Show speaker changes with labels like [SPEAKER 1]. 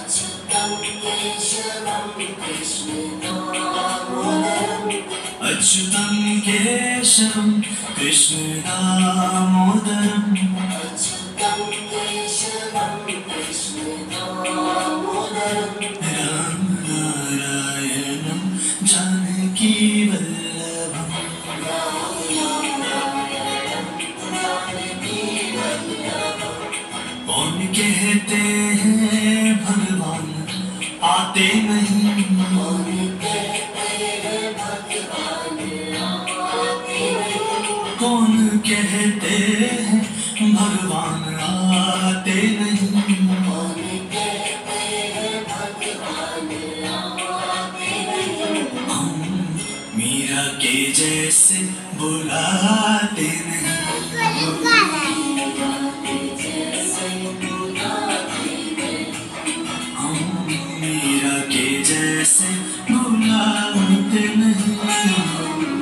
[SPEAKER 1] अच्युतं केशवं कृष्ण दामोदरं राम नारायणं जानकी वल्लभं कौन कहते हैं भगवान आते नहीं, कौन कहते हैं भगवान आते नहीं, हम मीरा के जैसे बुलाते नहीं, हम मीरा के जैसे बुलाते नहीं।